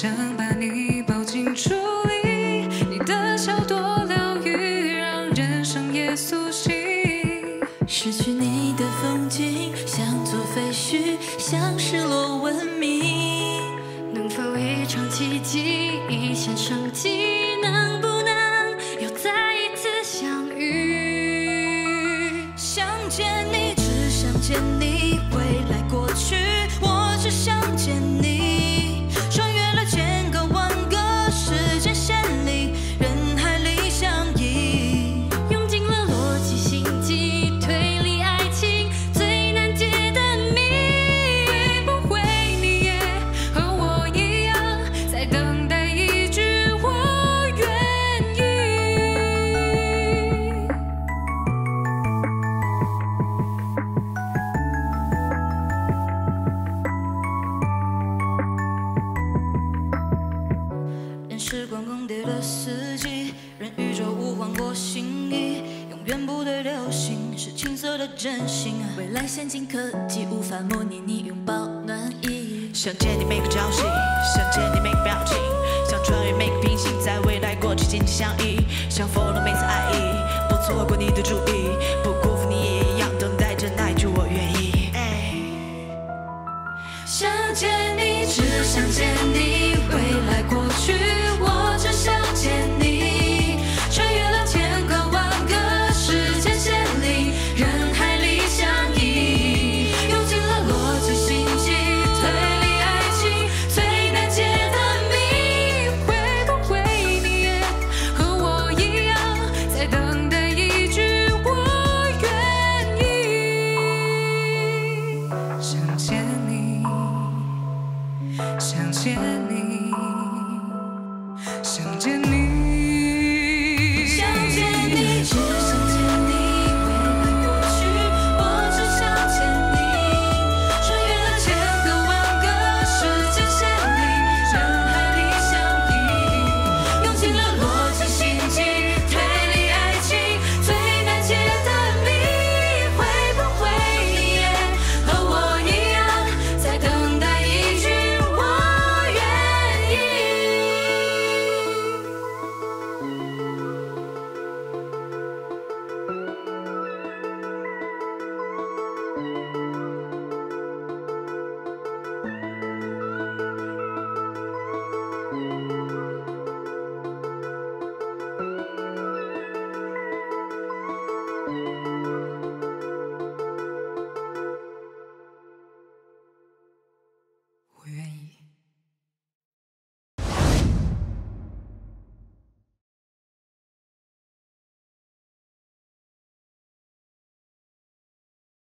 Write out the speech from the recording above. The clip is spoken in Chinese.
想把你抱进处理，你的笑多疗愈，让人生也苏醒。 失去你的风景，像座废墟，像失落文明。 能否一场奇迹，一线生机？能不能又再一次相遇？ 想见你，只想见你，未来过去，我只想见你。穿越了千个万个时间线里，人海里相依， 用尽了逻辑心机，推理爱情最难解的谜。 会不会你也和我一样，在等待一句我愿意？ 任时光更迭了四季，任宇宙无换过心意，永远不对流星是青涩的真心。未来先进科技无法模拟你拥抱暖意。 想见你每个朝夕，想见你每个表情，想穿越每个平行，在未来过去紧紧相依，想 follow 每次爱意，不错过你的注意，不辜负你也一样等待着那一句我愿意。 想见你，只想见你，未来过去，我只想见你。穿越了千个万个时间线里，人海里相依，用尽了逻辑心机，推理爱情最难解的谜。 会不会你也和我一样，在等待一句我愿意？想见你，想见